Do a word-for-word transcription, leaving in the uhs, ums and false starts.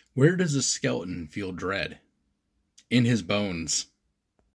Where does a skeleton feel dread? In his bones.